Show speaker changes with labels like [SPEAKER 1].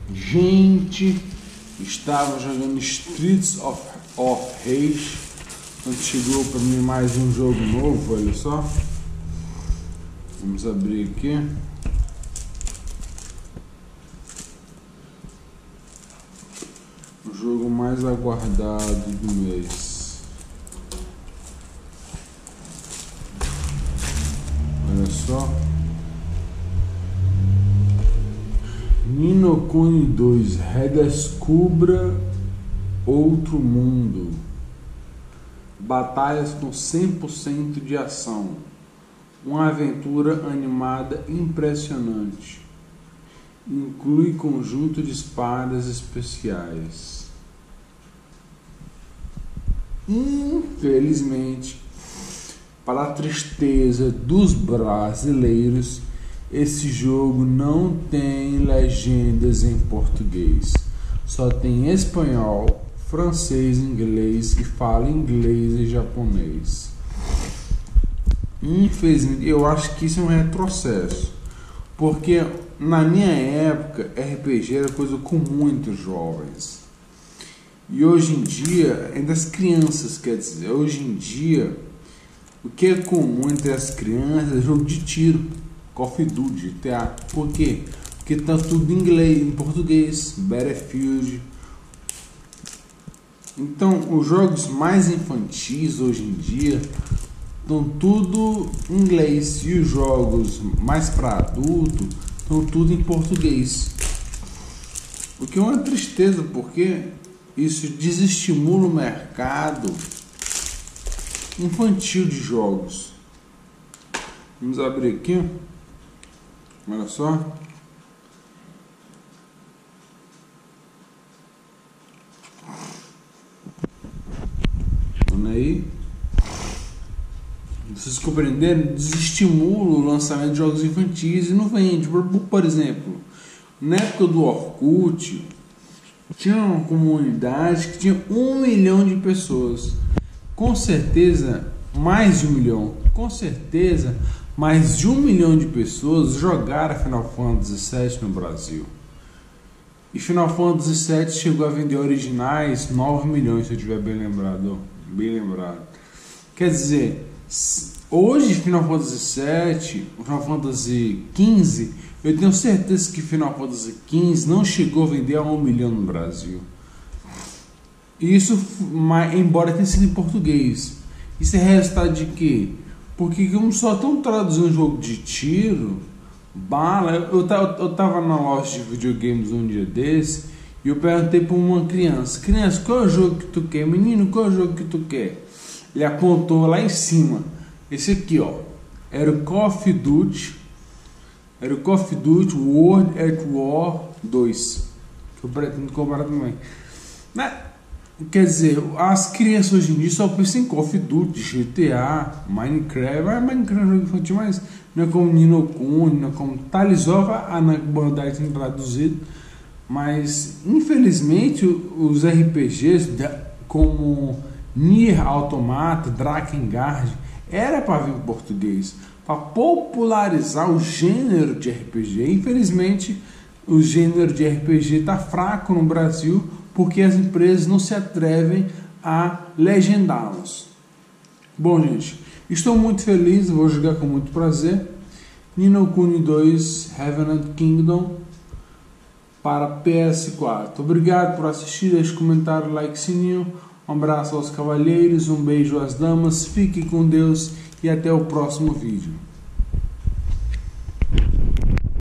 [SPEAKER 1] Gente, estava jogando Streets of Rage quando chegou para mim mais um jogo novo, olha só. Vamos abrir aqui. O jogo mais aguardado do mês. Olha só. Ni no Kuni 2, redescubra outro mundo. Batalhas com 100% de ação. Uma aventura animada impressionante. Inclui conjunto de espadas especiais. Infelizmente, para a tristeza dos brasileiros, esse jogo não tem legendas em português. Só tem espanhol, francês, inglês e fala inglês e japonês. Infelizmente, eu acho que isso é um retrocesso. Porque na minha época, RPG era coisa comum entre os jovens. E hoje em dia, entre as crianças, quer dizer, hoje em dia, o que é comum entre as crianças é jogo de tiro. Call of Duty, GTA. Por quê? Porque tá tudo em inglês, em português, Battlefield. Então, os jogos mais infantis hoje em dia estão tudo em inglês e os jogos mais para adulto estão tudo em português. O que é uma tristeza, porque isso desestimula o mercado infantil de jogos. Vamos abrir aqui. Olha só. Olha aí. Vocês compreenderam? Desestimula o lançamento de jogos infantis e não vende. Por exemplo, na época do Orkut, tinha uma comunidade que tinha 1 milhão de pessoas. Com certeza, mais de 1 milhão. Com certeza, mais de 1 milhão de pessoas jogaram Final Fantasy VII no Brasil. E Final Fantasy VII chegou a vender originais 9 milhões, se eu estiver bem lembrado. Quer dizer, hoje Final Fantasy VII, Final Fantasy XV, eu tenho certeza que Final Fantasy XV não chegou a vender a 1 milhão no Brasil. Isso, embora tenha sido em português. Isso é resultado de quê? Porque como só estão traduzindo um jogo de tiro, bala. Eu tava na loja de videogames um dia desse e eu perguntei para uma criança: criança, qual é o jogo que tu quer? Menino, qual é o jogo que tu quer? Ele apontou lá em cima. Esse aqui, ó, era o Call of Duty. Era o Call of Duty World at War 2, que eu pretendo comprar também. Quer dizer, as crianças hoje em dia só pensam em Call of Duty, GTA, Minecraft. Minecraft é um jogo infantil, mas não é como Ni no Kuni, não é como Talizova, a Nagabandai tem traduzido. Mas, infelizmente, os RPGs como Nier Automata, Drakengard, era para vir em português, para popularizar o gênero de RPG. Infelizmente, o gênero de RPG está fraco no Brasil, porque as empresas não se atrevem a legendá-los. Bom, gente, estou muito feliz, vou jogar com muito prazer Ni no Kuni 2 Revenant Kingdom para PS4. Obrigado por assistir, deixe comentário, like, sininho. Um abraço aos cavalheiros, um beijo às damas, fique com Deus e até o próximo vídeo.